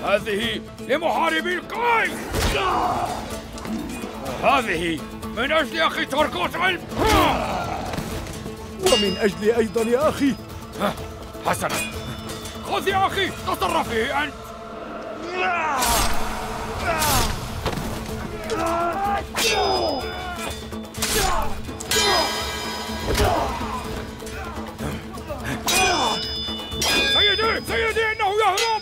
هذه لمحاربي القاي. هذه من أجل أخي تركوس علم. ومن أجلي أيضا يا أخي. حسنا، خذ يا أخي، تصرف به أنت. سيدي إنه يهرب.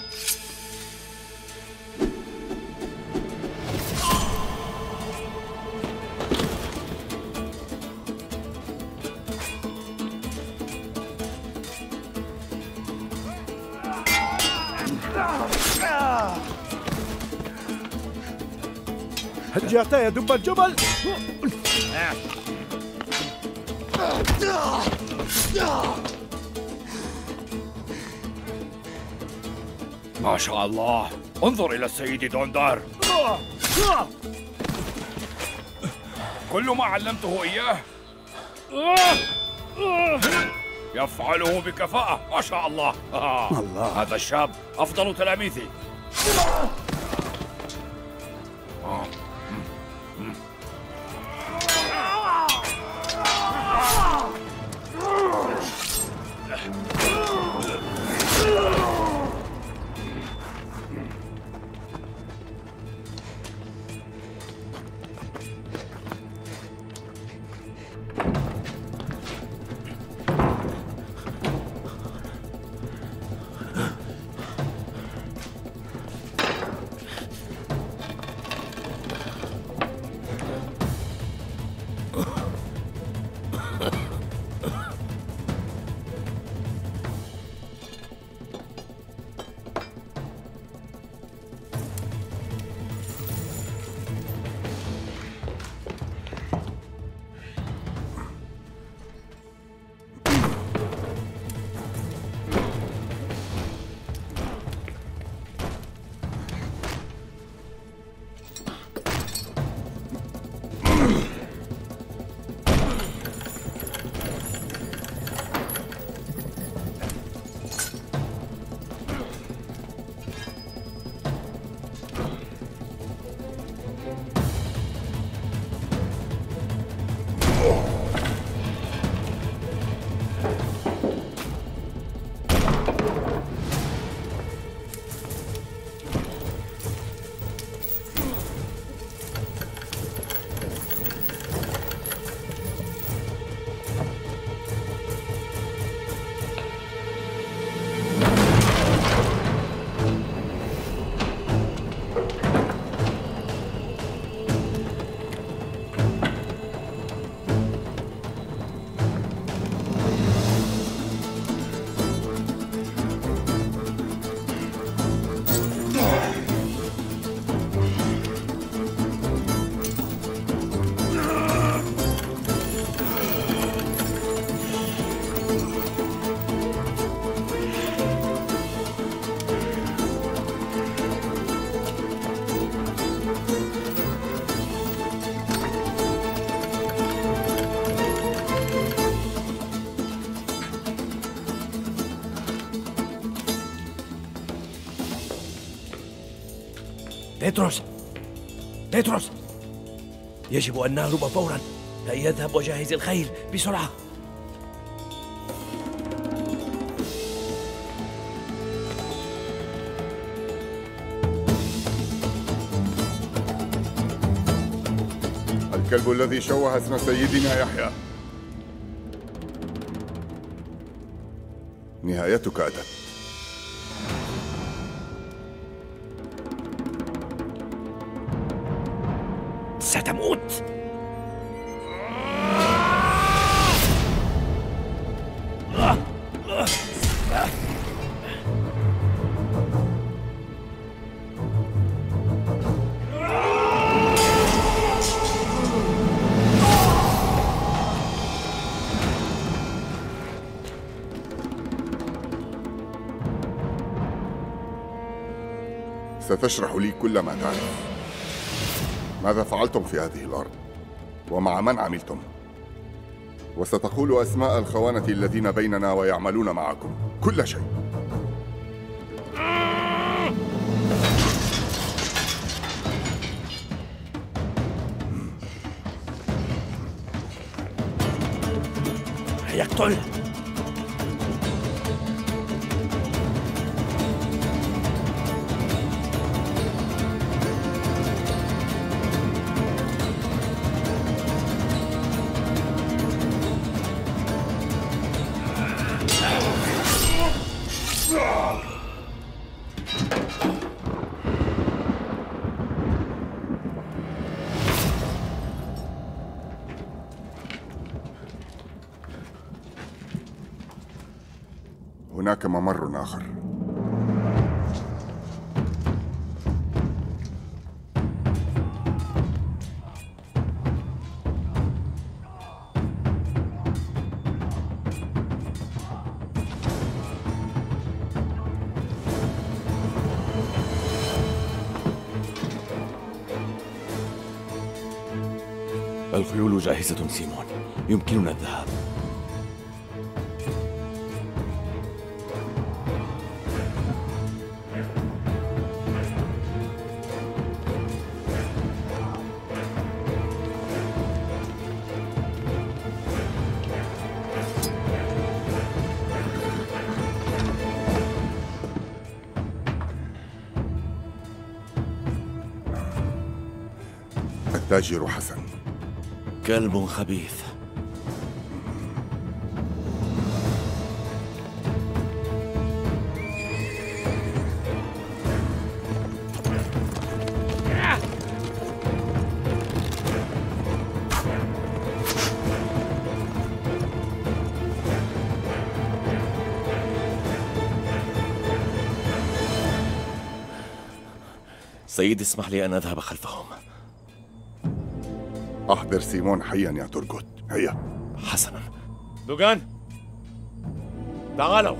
هل جاءت يا دب الجبل؟ ما شاء الله، انظر إلى السيد دوندار. كل ما علمته إياه يفعله بكفاءة. ما شاء الله. هذا الشاب أفضل تلاميذي. بيتروس، يجب أن نهرب فورا. هيا اذهب وجهز الخيل بسرعة. الكلب الذي شوه اسم سيدنا يحيى. نهايتك أتت. ستموت. ستشرح لي كل ما تعرف. ماذا فعلتم في هذه الأرض؟ ومع من عملتم؟ وستقول أسماء الخونة الذين بيننا ويعملون معكم، كل شيء. اقتل. هناك ممر آخر. الخيول جاهزة سيمون، يمكننا الذهاب. التاجر حسن كلب خبيث. سيدي اسمح لي أن أذهب خلفهم. أحضر سيمون حيا يا ترغوت، هيا. حسنا. دوغان، تعالوا.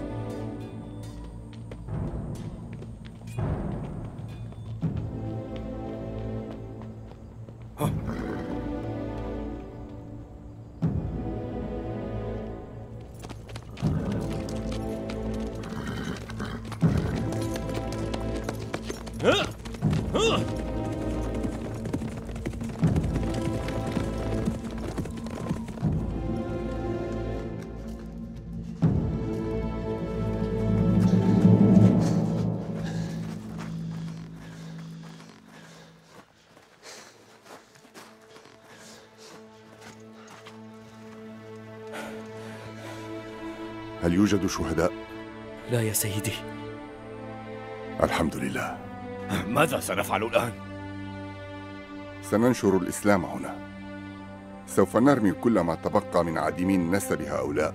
هل يوجد شهداء؟ لا يا سيدي. الحمد لله. ماذا سنفعل الآن؟ سننشر الإسلام هنا. سوف نرمي كل ما تبقى من عديمين نسب هؤلاء،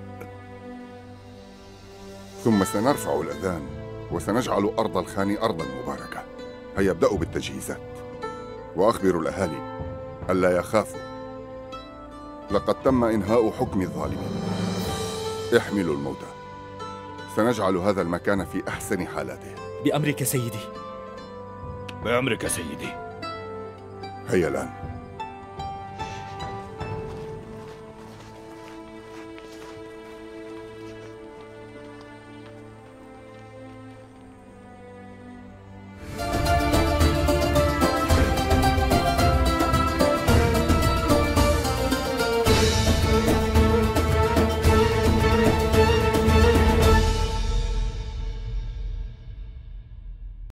ثم سنرفع الأذان وسنجعل أرض الخان أرضا مباركة. هيا ابدأوا بالتجهيزات، وأخبروا الأهالي ألا يخافوا، لقد تم إنهاء حكم الظالمين. احملوا الموتى، سنجعل هذا المكان في أحسن حالاته. بأمرك سيدي. بأمرك سيدي. هيا الآن.